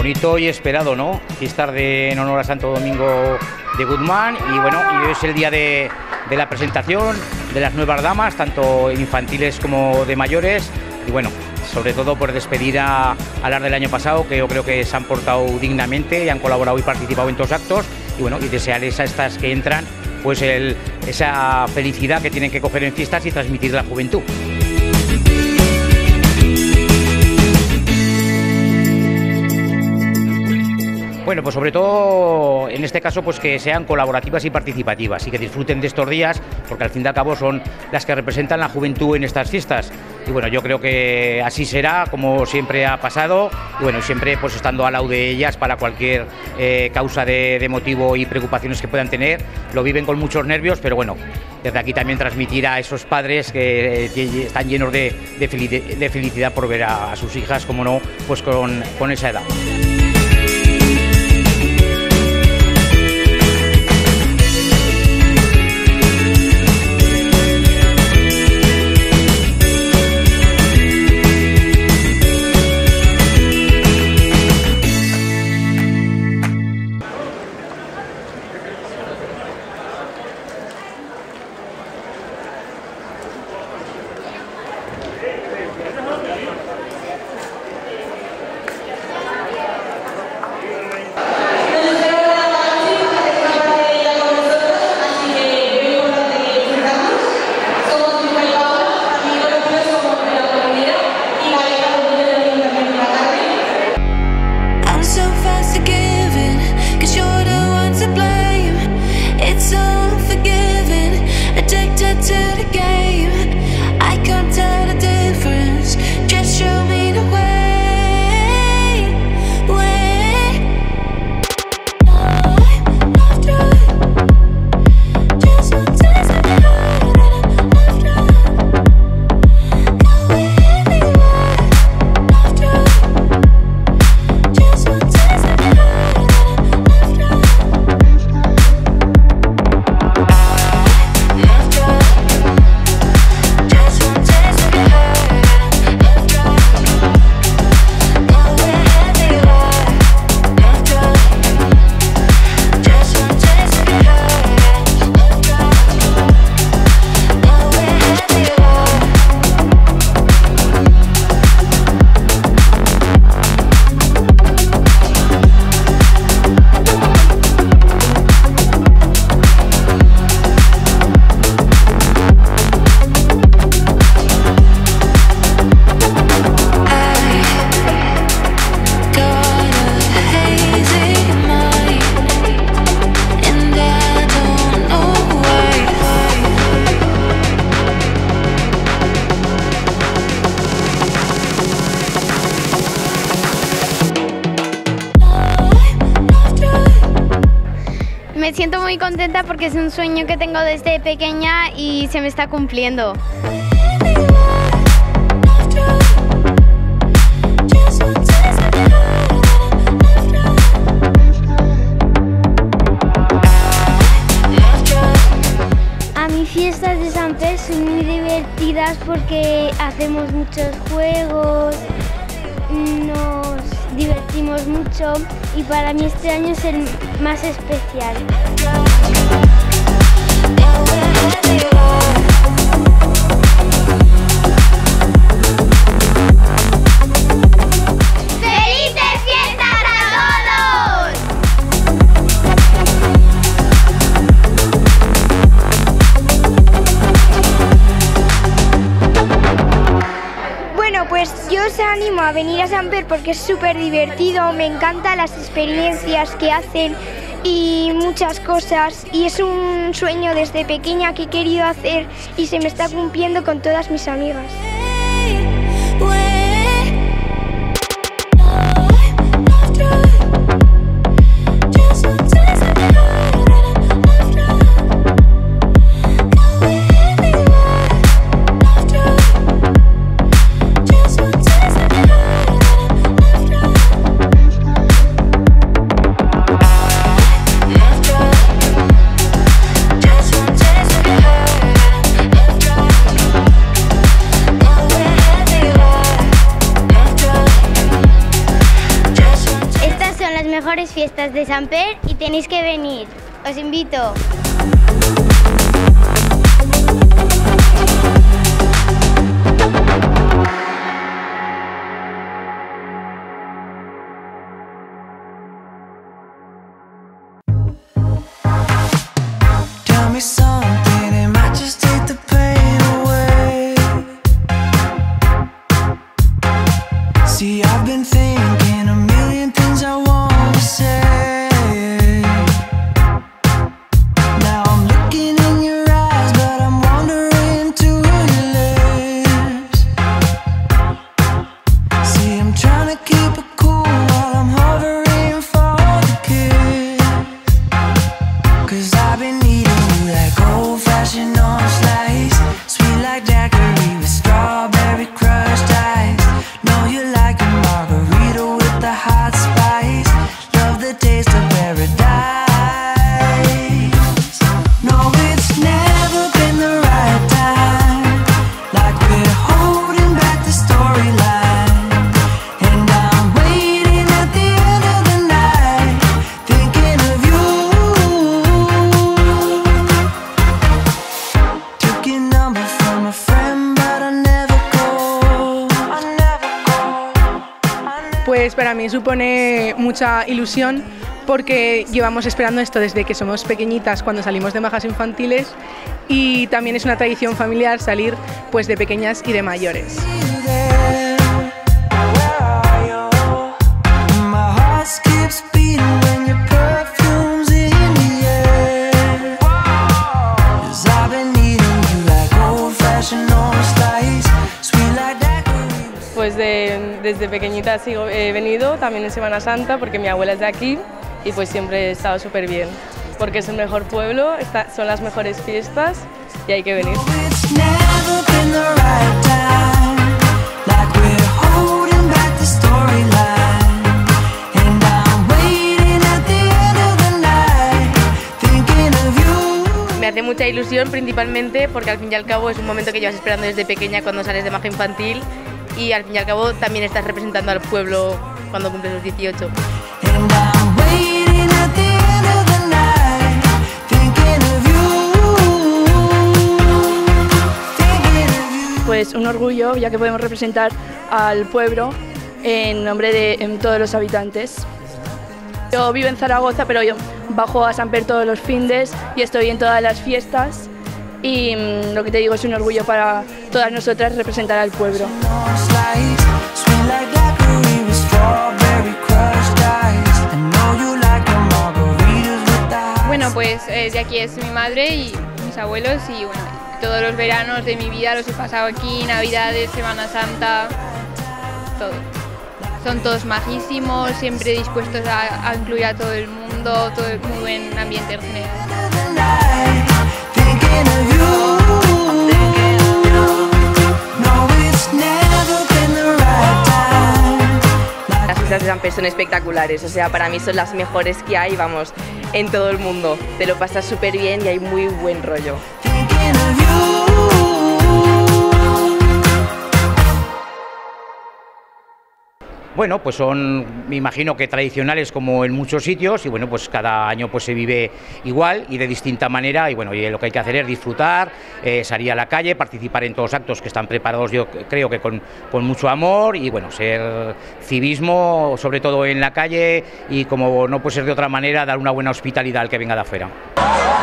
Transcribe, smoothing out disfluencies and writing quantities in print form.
bonito y esperado, ¿no? Fiestas en honor a Santo Domingo de Guzmán y bueno, y hoy es el día de la presentación de las nuevas damas, tanto infantiles como de mayores, y bueno, sobre todo por despedir a las del año pasado, que yo creo que se han portado dignamente y han colaborado y participado en todos actos, y bueno, y desearles a estas que entran pues esa felicidad que tienen que coger en fiestas y transmitir a la juventud. Bueno, pues sobre todo en este caso pues que sean colaborativas y participativas y que disfruten de estos días, porque al fin y al cabo son las que representan la juventud en estas fiestas. Y bueno, yo creo que así será, como siempre ha pasado, y bueno, siempre pues estando al lado de ellas para cualquier causa de motivo y preocupaciones que puedan tener. Lo viven con muchos nervios, pero bueno, desde aquí también transmitir a esos padres que están llenos de felicidad por ver a sus hijas, como no, pues con esa edad. Me siento muy contenta porque es un sueño que tengo desde pequeña y se me está cumpliendo. A mis fiestas de San Pedro son muy divertidas porque hacemos muchos juegos, nos divertimos mucho y para mí este año es el más especial. Pues yo os animo a venir a Samper porque es súper divertido, me encantan las experiencias que hacen y muchas cosas, y es un sueño desde pequeña que he querido hacer y se me está cumpliendo con todas mis amigas. mejores fiestas de Samper y tenéis que venir. Os invito. See, I've been thinking a million things I want to say. Now I'm looking in your eyes, but I'm wandering to your lips. See, I'm trying to keep it cool while I'm hovering for the kiss. 'Cause I've been eating you like old-fashioned on a slice, sweet like daiquiri with strawberry crushed ice. Know you like a margarita with the hot spice. Love the taste of paradise. No, it's never been the right time. Like we're holding back the storyline. And I'm waiting at the end of the night, thinking of you. Took your number from a friend, but I never called. Pues para mí supone mucha ilusión porque llevamos esperando esto desde que somos pequeñitas cuando salimos de majas infantiles y también es una tradición familiar salir pues de pequeñas y de mayores. Pues desde pequeñita he venido también en Semana Santa porque mi abuela es de aquí y pues siempre he estado súper bien porque es el mejor pueblo, son las mejores fiestas y hay que venir. Me hace mucha ilusión principalmente porque al fin y al cabo es un momento que llevas esperando desde pequeña cuando sales de maja infantil y al fin y al cabo también estás representando al pueblo cuando cumples los 18. Pues un orgullo ya que podemos representar al pueblo en nombre de todos los habitantes. Yo vivo en Zaragoza, pero yo bajo a Samper todos los findes y estoy en todas las fiestas y lo que te digo es un orgullo para todas nosotras representar al pueblo. Bueno, pues de aquí es mi madre y mis abuelos y bueno, todos los veranos de mi vida los he pasado aquí, Navidades, Semana Santa, todo. Son todos majísimos, siempre dispuestos a incluir a todo el mundo, todo el muy buen ambiente en general. Las fiestas de Samper son espectaculares, o sea, para mí son las mejores que hay, vamos, en todo el mundo. Te lo pasas súper bien y hay muy buen rollo. Bueno, pues son, me imagino que tradicionales como en muchos sitios y bueno, pues cada año pues se vive igual y de distinta manera y bueno, y lo que hay que hacer es disfrutar, salir a la calle, participar en todos los actos que están preparados yo creo que con mucho amor y bueno, ser civismo sobre todo en la calle y como no puede ser de otra manera dar una buena hospitalidad al que venga de afuera.